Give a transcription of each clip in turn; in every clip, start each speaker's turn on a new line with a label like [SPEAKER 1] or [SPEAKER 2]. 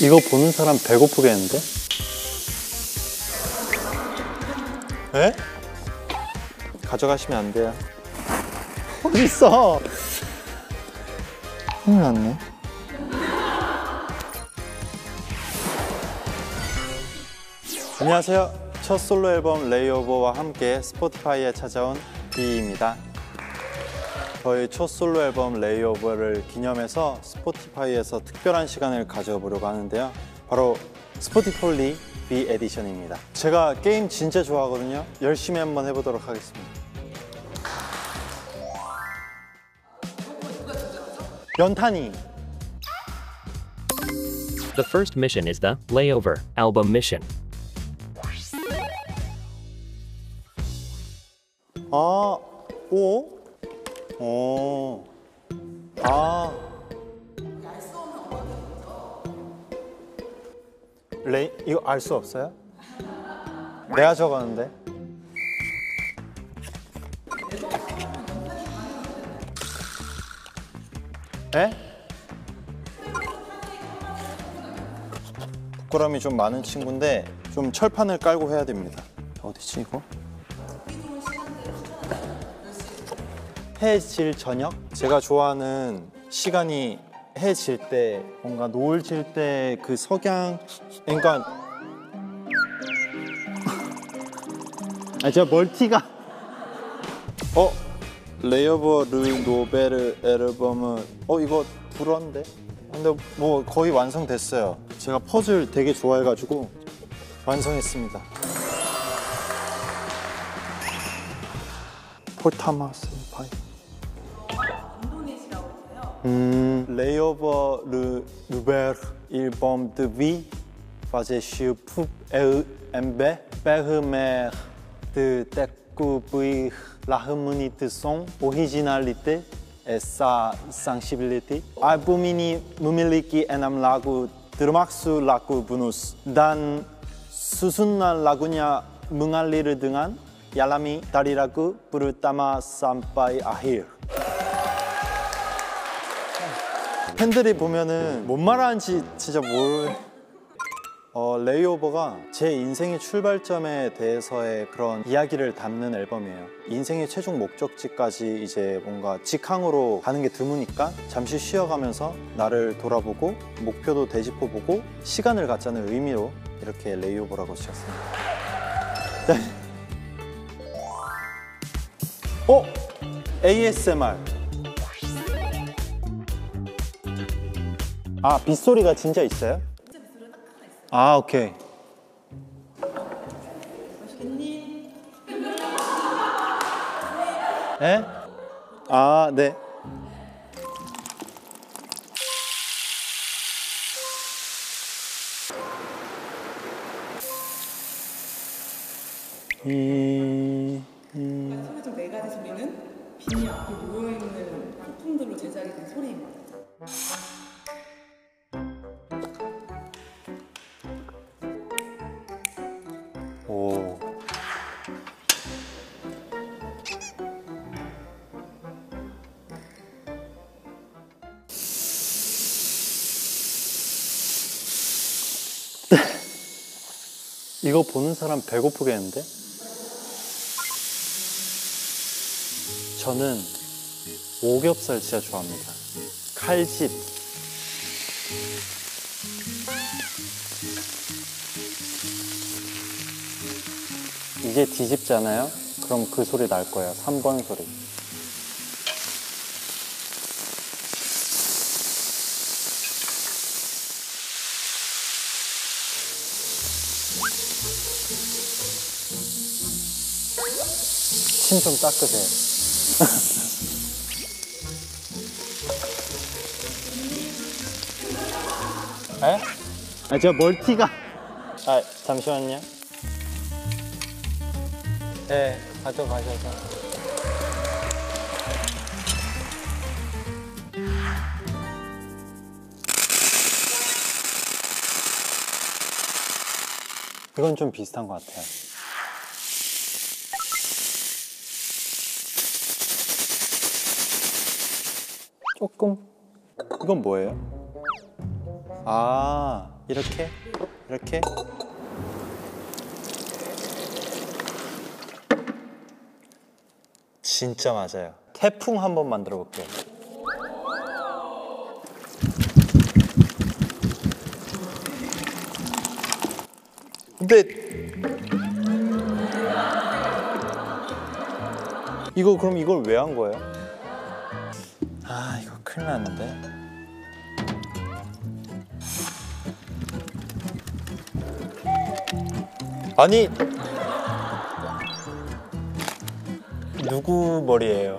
[SPEAKER 1] 이거 보는 사람 배고프겠는데? 에? 가져가시면 안 돼요. 어딨어? 큰일 났네. 안녕하세요. 첫 솔로 앨범 레이오버와 함께 스포티파이에 찾아온 비입니다. 저희 첫 솔로 앨범 레이오버를 기념해서 스포티파이에서 특별한 시간을 가져보려고 하는데요. 바로 스포티폴리 B 에디션입니다. 제가 게임 진짜 좋아하거든요. 열심히 한번 해보도록 하겠습니다. 연탄이.
[SPEAKER 2] The first mission is the Layover album mission.
[SPEAKER 1] 아, 오? 오. 아. 이거 알 수 없어요? 내가 적었는데. 에? 부끄러움이 좀 많은 친구인데 좀 철판을 깔고 해야 됩니다. 어디지 이거? 해 질 저녁? 제가 좋아하는 시간이 해 질 때, 뭔가 노을 질 때 그 석양, 그러니까 제가 멀티가 레이오버 르 노베르 앨범은 이거 불어인데? 근데 뭐 거의 완성됐어요. 제가 퍼즐 되게 좋아해가지고 완성했습니다. 폴타마스 파이. Layover le nouvel album de vie faisait pour MB permettre de découvrir la harmonie de son originalité et sa sensibilité. 앨범이 memiliki enam lagu termasuk lagu bonus dan susunan lagunya mengalir dengan Yalami dari lagu pertama sampai akhir. 팬들이 보면은 뭔 말하는지 진짜 레이오버가 제 인생의 출발점에 대해서의 그런 이야기를 담는 앨범이에요. 인생의 최종 목적지까지 이제 뭔가 직항으로 가는 게 드무니까 잠시 쉬어가면서 나를 돌아보고 목표도 되짚어보고 시간을 갖자는 의미로 이렇게 레이오버라고 지었습니다. ASMR. 아, 빗소리가 진짜 있어요?
[SPEAKER 3] 진짜 빗소리가 딱 하나 있어요.
[SPEAKER 1] 아, 오케이.
[SPEAKER 3] 맛있겠니?
[SPEAKER 1] 에? 아, 네.
[SPEAKER 3] 소리 중 4가지 소리는 비니 앞에 모여있는 소품들로 제작이 된 소리입니다.
[SPEAKER 1] 오. 이거 보는 사람 배고프겠는데? 저는 오겹살 진짜 좋아합니다. 칼집. 이게 뒤집잖아요? 그럼 그 소리 날 거예요. 3번 소리. 침 좀 닦으세요. 에? 저 멀티가. 잠시만요. 네, 가져가셔서. 이건 좀 비슷한 것 같아요. 조금. 이건 뭐예요? 아, 이렇게 이렇게. 진짜 맞아요. 태풍 한번 만들어 볼게요. 근데 이거 그럼 이걸 왜 한 거예요? 아 이거 큰일 났는데. 아니 누구 머리예요?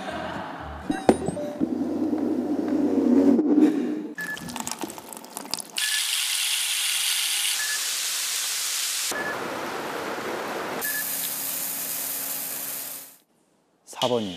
[SPEAKER 1] (4번이요)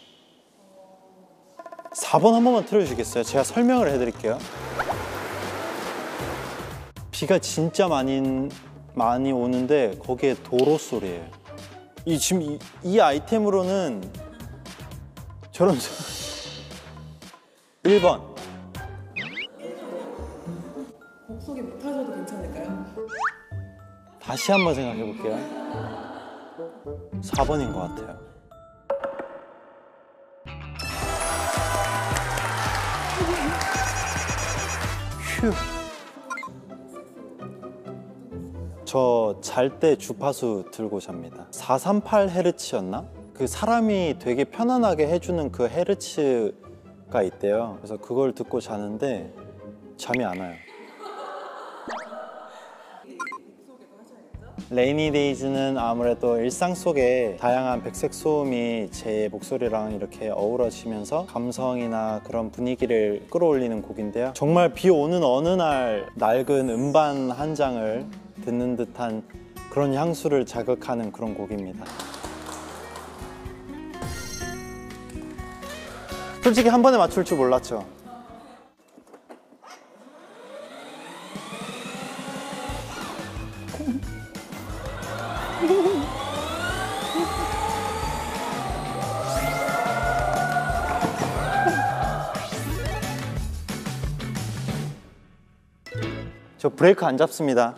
[SPEAKER 1] 4번 한 번만 틀어주시겠어요? 제가 설명을 해드릴게요. 비가 진짜 많이 오는데 거기에 도로 소리예요. 지금 이 아이템으로는 저런 1번
[SPEAKER 3] 곡 소개 못 하셔도 괜찮을까요?
[SPEAKER 1] 다시 한번 생각해 볼게요. 4번인 것 같아요. 휴. 저 잘 때 주파수 들고 잡니다. 438Hz였나? 그 사람이 되게 편안하게 해주는 그 헤르츠가 있대요. 그래서 그걸 듣고 자는데 잠이 안 와요. 레이니 데이즈는 아무래도 일상 속에 다양한 백색 소음이 제 목소리랑 이렇게 어우러지면서 감성이나 그런 분위기를 끌어올리는 곡인데요. 정말 비 오는 어느 날 낡은 음반 한 장을 듣는 듯한 그런 향수를 자극하는 그런 곡입니다. 솔직히 한 번에 맞출 줄 몰랐죠? 저 브레이크 안 잡습니다.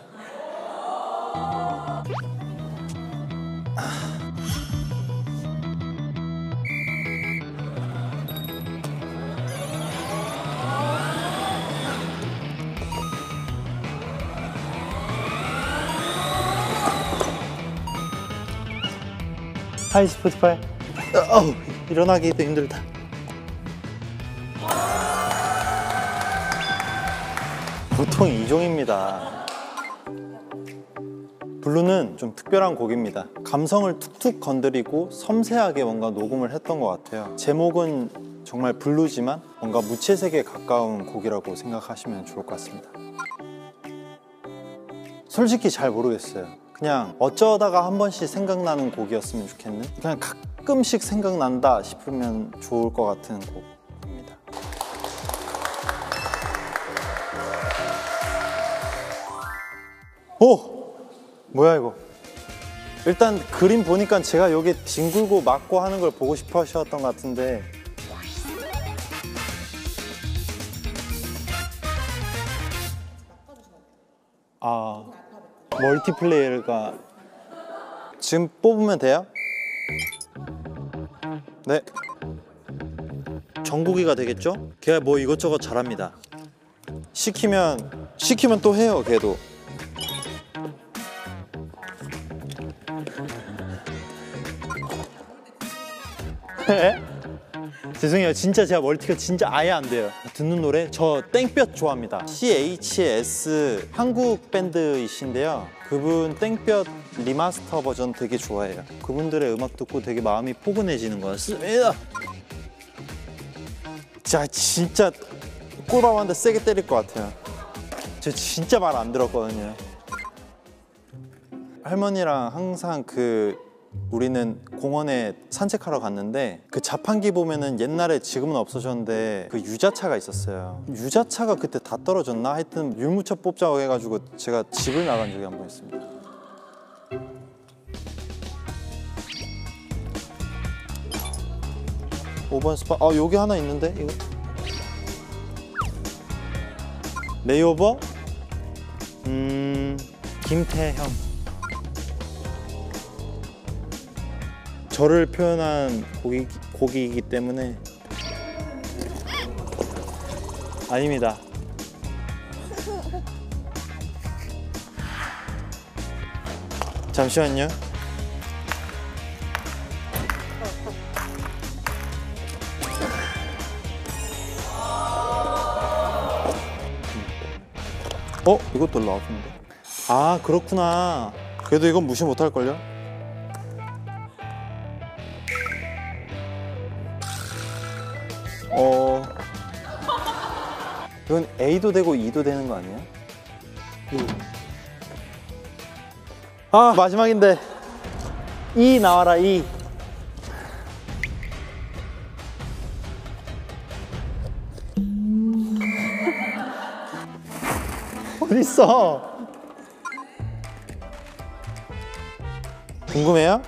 [SPEAKER 1] 하이 스포티파이. 일어나기도 힘들다. 보통 이 종입니다. 블루는 좀 특별한 곡입니다. 감성을 툭툭 건드리고 섬세하게 뭔가 녹음을 했던 것 같아요. 제목은 정말 블루지만 뭔가 무채색에 가까운 곡이라고 생각하시면 좋을 것 같습니다. 솔직히 잘 모르겠어요. 그냥 어쩌다가 한 번씩 생각나는 곡이었으면 좋겠는? 그냥 가끔씩 생각난다 싶으면 좋을 것 같은 곡입니다. 오! 뭐야 이거? 일단 그림 보니까 제가 여기 뒹굴고 맞고 하는 걸 보고 싶어 하셨던 것 같은데 멀티플레이어가 지금 뽑으면 돼요? 네. 정국이가 되겠죠? 걔가 뭐 이것저것 잘합니다. 시키면 또 해요, 걔도. 죄송해요. 진짜 제가 멀티가 진짜 아예 안 돼요. 듣는 노래 저 땡볕 좋아합니다. CHS 한국 밴드이신데요. 그분 땡볕 리마스터 버전 되게 좋아해요. 그분들의 음악 듣고 되게 마음이 포근해지는 것 같습니다. 자, 진짜 꿀밤 한 대 세게 때릴 것 같아요. 저 진짜 말 안 들었거든요. 할머니랑 항상 우리는 공원에 산책하러 갔는데 그 자판기 보면은 옛날에 지금은 없어졌는데 그 유자차가 있었어요. 유자차가 그때 다 떨어졌나? 하여튼 율무차 뽑자고 해가지고 제가 집을 나간 적이 한 번 있습니다. (5번) 스파. 여기 하나 있는데 이거 레이오버? 김태형. 저를 표현한 곡이기 때문에. 아닙니다. 잠시만요. 이것도 나왔는데. 아, 그렇구나. 그래도 이건 무시 못할걸요? 이건 A도 되고 E도 되는 거 아니야? 아, 마지막인데. E 나와라, E. 어딨어? 궁금해요?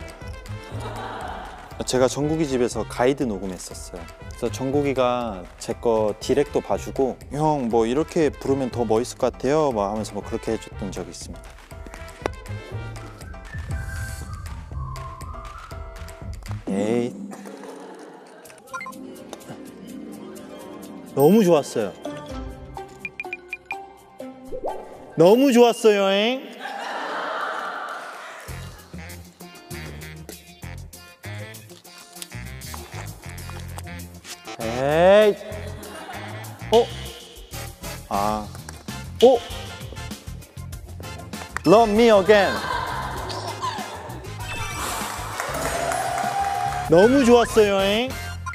[SPEAKER 1] 제가 정국이 집에서 가이드 녹음했었어요. 그래서 정국이가 제 거 디렉도 봐주고 형 뭐 이렇게 부르면 더 멋있을 것 같아요 막 하면서 뭐 그렇게 해줬던 적이 있습니다. 에이, 너무 좋았어요. 너무 좋았어요, 잉? 에이. Love me again. 너무 좋았어요, 잉?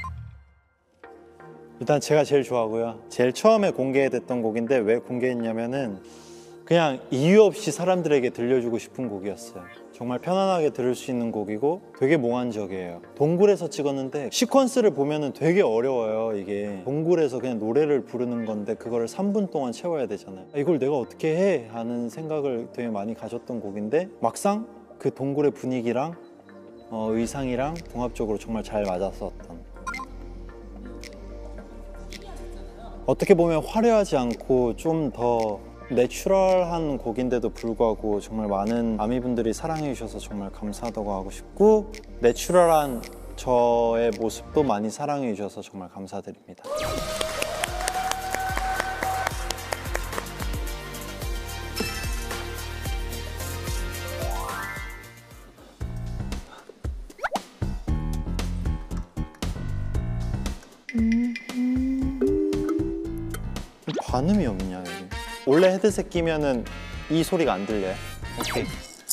[SPEAKER 1] 일단 제가 제일 좋아하고요. 제일 처음에 공개됐던 곡인데 왜 공개했냐면은 그냥 이유 없이 사람들에게 들려주고 싶은 곡이었어요. 정말 편안하게 들을 수 있는 곡이고 되게 몽환적이에요. 동굴에서 찍었는데 시퀀스를 보면은 되게 어려워요. 이게 동굴에서 그냥 노래를 부르는 건데 그거를 3분 동안 채워야 되잖아요. 이걸 내가 어떻게 해? 하는 생각을 되게 많이 가졌던 곡인데 막상 그 동굴의 분위기랑 의상이랑 종합적으로 정말 잘 맞았었던, 어떻게 보면 화려하지 않고 좀 더 내추럴한 곡인데도 불구하고 정말 많은 아미분들이 사랑해 주셔서 정말 감사하다고 하고 싶고, 내추럴한 저의 모습도 많이 사랑해 주셔서 정말 감사드립니다. 반음이 없냐 여기. 원래 헤드셋 끼면은 이 소리가 안 들려요. 오케이.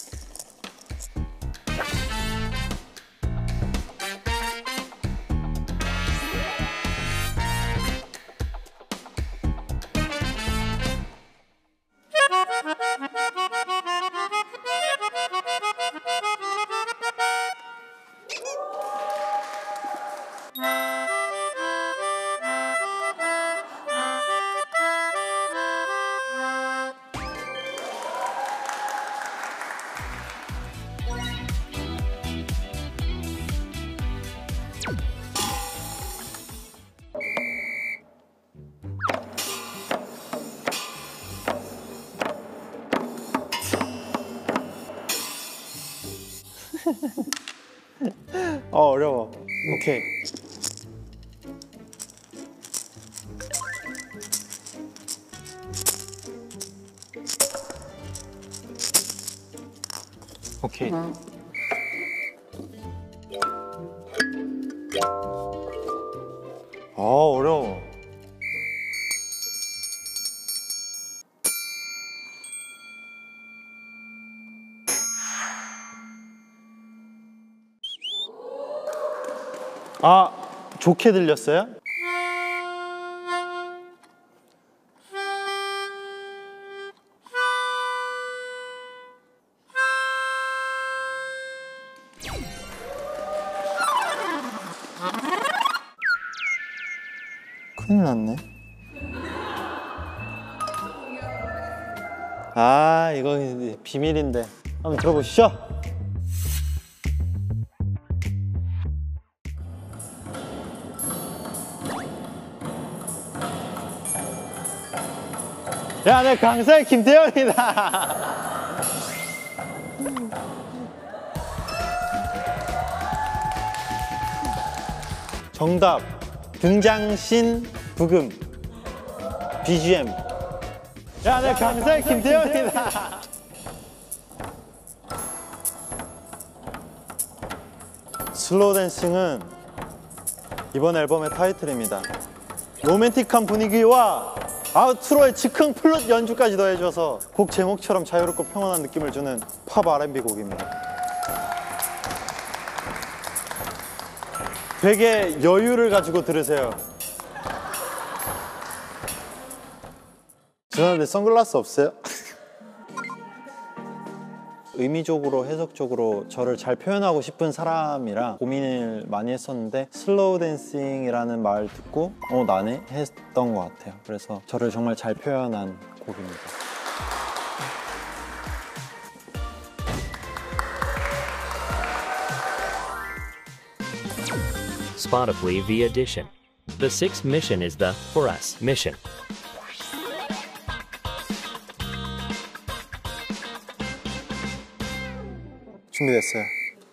[SPEAKER 1] 어려워. 오케이. 오케이. 어려워. 좋게 들렸어요? 큰일 났네. 이거 비밀인데 한번 들어보시죠. 야, 내 강사의 김태현이다. 정답. 등장신 부금. BGM. 야, 내 강사의 김태현이다. 슬로우 댄싱은 이번 앨범의 타이틀입니다. 로맨틱한 분위기와 아우트로의 즉흥 플룻 연주까지 더해줘서 곡 제목처럼 자유롭고 평온한 느낌을 주는 팝 R&B 곡입니다. 되게 여유를 가지고 들으세요. 죄송한데 선글라스 없어요? 의미적으로 해석적으로 저를 잘 표현하고 싶은 사람이라 고민을 많이 했었는데 슬로우 댄싱이라는 말 듣고 나네? 했던 것 같아요. 그래서 저를 정말 잘 표현한 곡입니다.
[SPEAKER 2] Spotify V Edition. The sixth mission is the For Us mission.
[SPEAKER 1] 준비됐어요.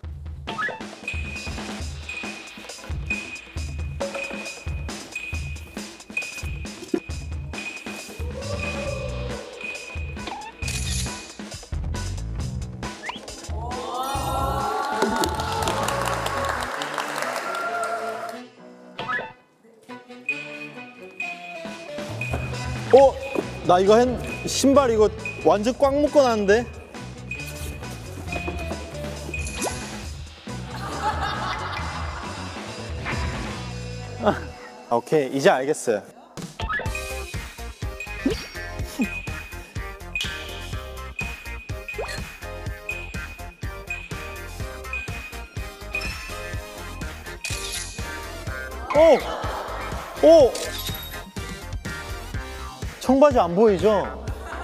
[SPEAKER 1] 나 이거 신발 이거 완전 꽉 묶어 놨는데? 오케이, 이제 알겠어요. 오! 청바지 안 보이죠?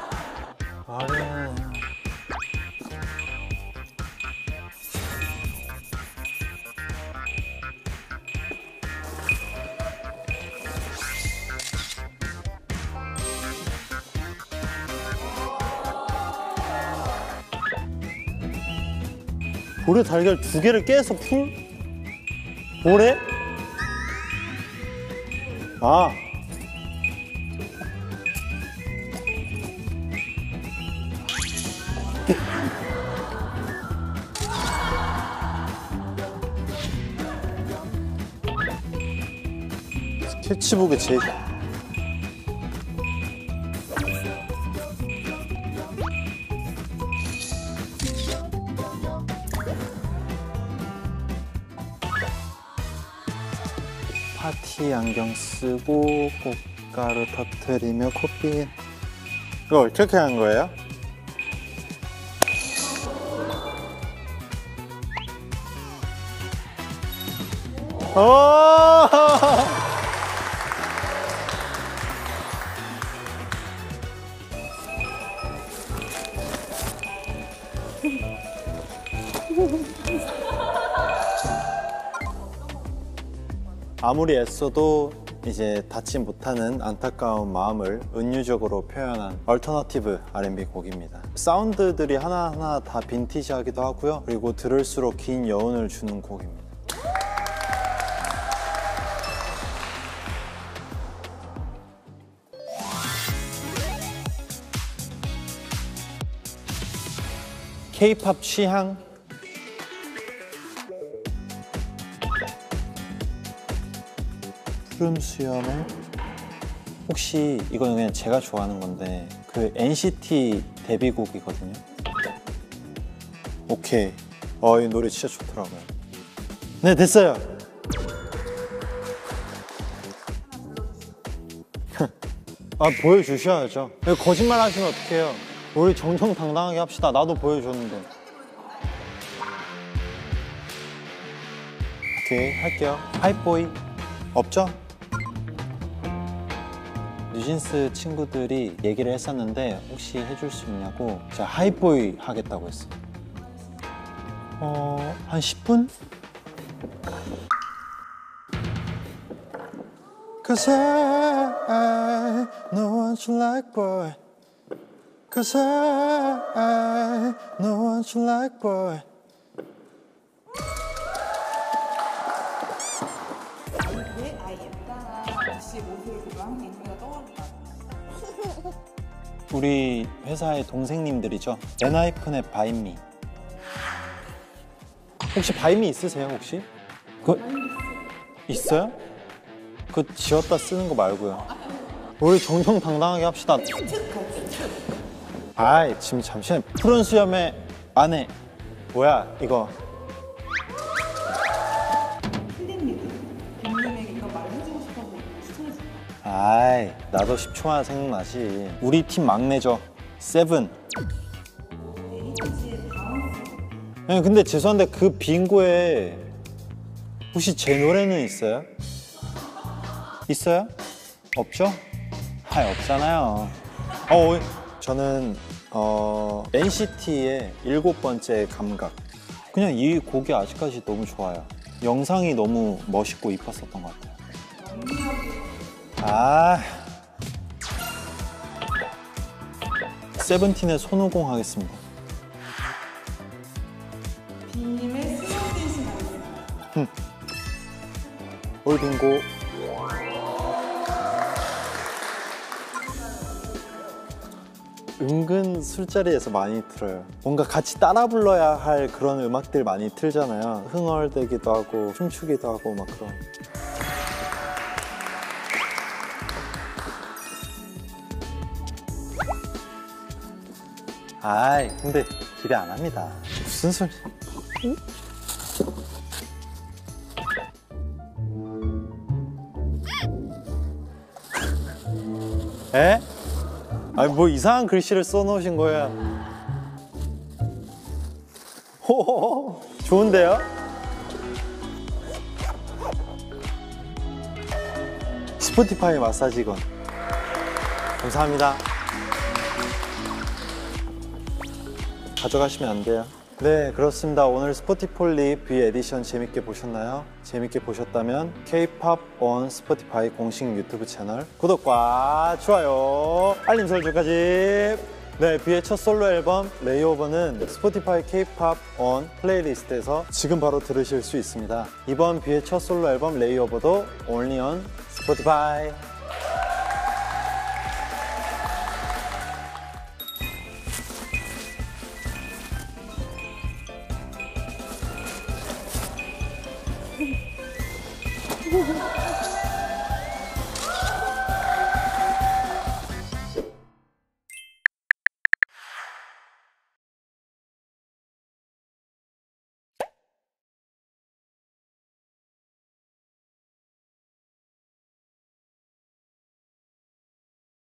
[SPEAKER 1] 볼에 달걀 2개를 깨서 볼에? 스케치북에 제일 파티 안경 쓰고 꽃가루 터트리며 코피. 이거 어떻게 한 거예요? 아무리 애써도 이제 닿지 못하는 안타까운 마음을 은유적으로 표현한 얼터너티브 R&B 곡입니다. 사운드들이 하나하나 다 빈티지하기도 하고요. 그리고 들을수록 긴 여운을 주는 곡입니다. K-팝 취향? 푸른 수염에 혹시 이거는 그냥 제가 좋아하는 건데 그 NCT 데뷔곡이거든요. 오케이. 이 노래 진짜 좋더라고요. 네, 됐어요. 보여주셔야죠. 거짓말 하시면 어떡해요. 우리 정정당당하게 합시다. 나도 보여줬는데. 오케이, 할게요. 하이보이 없죠? 뉴진스 친구들이 얘기를 했었는데 혹시 해줄 수 있냐고 제가 하이보이 하겠다고 했어요. 한 10분? Cause I know what you like, boy. Cause I know what you like, boy.
[SPEAKER 3] 왜 아이엠따라 씨의 모습을 보고 항상 인기가 떠오른다.
[SPEAKER 1] 우리 회사의 동생님들이죠. 엔하이픈의 바이미. 혹시 바이미 있으세요, 혹시? 있어요? 그 지었다 쓰는 거 말고요. 우리 정정당당하게 합시다. 아이, 지금 잠시만. 푸른 수염의 아내. 뭐야, 이거.
[SPEAKER 3] 필립님, 빈님에게 이런 말을 해주고 싶어서 추천해줄까?
[SPEAKER 1] 아이, 나도 10초만 생각나지. 우리 팀 막내죠. 세븐.
[SPEAKER 3] H의 다음
[SPEAKER 1] 네, 근데 죄송한데 그 빙고에 혹시 제 노래는 있어요? 있어요? 없죠? 아, 없잖아요. 저는 NCT의 7번째 감각. 그냥 이 곡이 아직까지 너무 좋아요. 영상이 너무 멋있고 이뻤었던 것 같아요. 아, 세븐틴의 손오공 하겠습니다.
[SPEAKER 3] 빈님의 스노우댄싱 하겠습니다.
[SPEAKER 1] 올 빙고. 은근 술자리에서 많이 틀어요. 뭔가 같이 따라 불러야 할 그런 음악들 많이 틀잖아요. 흥얼대기도 하고 춤추기도 하고 막 그런. 아이, 근데 기대 안 합니다. 무슨 소리? 에? 아니 뭐 이상한 글씨를 써놓으신 거야. 호호호, 좋은데요? 스포티파이 마사지건. 감사합니다. 가져가시면 안 돼요. 네, 그렇습니다. 오늘 스포티폴리 B 에디션 재밌게 보셨나요? 재밌게 보셨다면 K-POP on 스포티파이 공식 유튜브 채널 구독과 좋아요, 알림 설정까지. 네, B의 첫 솔로 앨범 레이오버는 스포티파이 K-POP on 플레이리스트에서 지금 바로 들으실 수 있습니다. 이번 B의 첫 솔로 앨범 레이오버도 only on 스포티파이.